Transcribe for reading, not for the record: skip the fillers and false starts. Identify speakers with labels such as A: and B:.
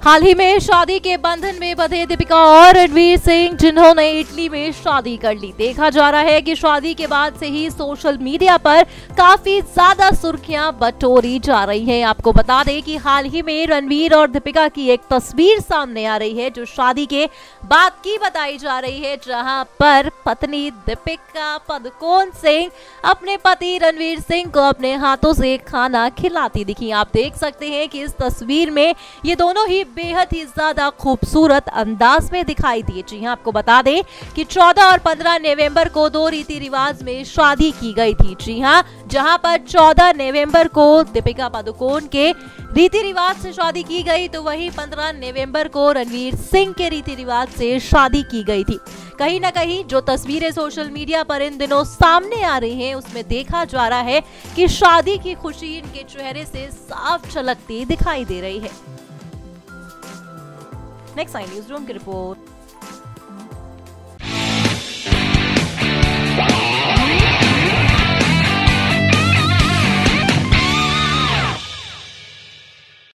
A: हाल ही में शादी के बंधन में बंधे दीपिका और रणवीर सिंह, जिन्होंने इटली में शादी कर ली। देखा जा रहा है कि शादी के बाद से ही सोशल मीडिया पर काफी ज्यादा सुर्खियां बटोरी जा रही हैं। आपको बता दें कि हाल ही में रणवीर और दीपिका की एक तस्वीर सामने आ रही है, जो शादी के बाद की बताई जा रही है, जहां पर पत्नी दीपिका पादुकोण सिंह अपने पति रणवीर सिंह को अपने हाथों से खाना खिलाती दिखी। आप देख सकते हैं कि इस तस्वीर में ये दोनों ही बेहद ही ज्यादा खूबसूरत अंदाज में दिखाई दिए। जी हां, आपको बता दें कि 14 और 15 नवंबर को दो रीति रिवाज में शादी की गई थी। जी हां, जहां पर 14 नवंबर को दीपिका पादुकोण के रीति रिवाज से शादी की गई, तो वहीं 15 नवंबर को रणवीर सिंह के रीति रिवाज से शादी की गई थी। कहीं ना कहीं जो तस्वीरें सोशल मीडिया पर इन दिनों सामने आ रही हैं, उसमें देखा जा रहा है कि शादी की खुशी इनके चेहरे से साफ झलकती दिखाई दे रही है। नेक्स्ट आई न्यूज़ रूम की रिपोर्ट।